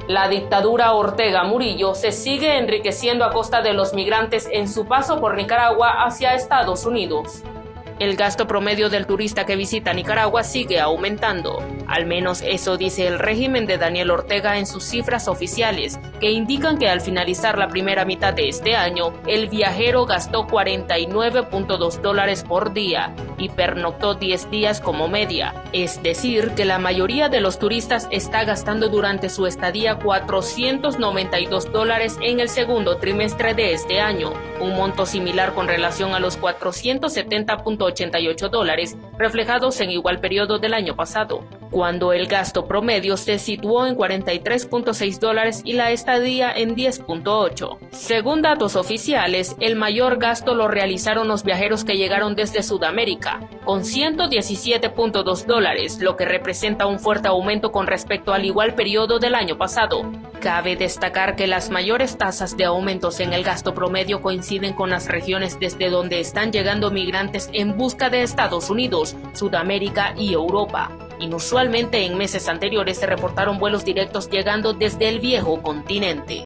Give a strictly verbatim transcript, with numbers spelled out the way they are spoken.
La dictadura Ortega Murillo se sigue enriqueciendo a costa de los migrantes en su paso por Nicaragua hacia Estados Unidos. El gasto promedio del turista que visita Nicaragua sigue aumentando. Al menos eso dice el régimen de Daniel Ortega en sus cifras oficiales, que indican que al finalizar la primera mitad de este año, el viajero gastó cuarenta y nueve punto dos dólares por día y pernoctó diez días como media. Es decir, que la mayoría de los turistas está gastando durante su estadía cuatrocientos noventa y dos dólares en el segundo trimestre de este año, un monto similar con relación a los cuatrocientos setenta punto ochenta y ocho dólares reflejados en igual periodo del año pasado, cuando el gasto promedio se situó en cuarenta y tres punto seis dólares y la estadía en diez punto ocho. Según datos oficiales, el mayor gasto lo realizaron los viajeros que llegaron desde Sudamérica, con ciento diecisiete punto dos dólares, lo que representa un fuerte aumento con respecto al igual periodo del año pasado. Cabe destacar que las mayores tasas de aumentos en el gasto promedio coinciden con las regiones desde donde están llegando migrantes en busca de Estados Unidos, Sudamérica y Europa. Inusualmente en meses anteriores se reportaron vuelos directos llegando desde el viejo continente.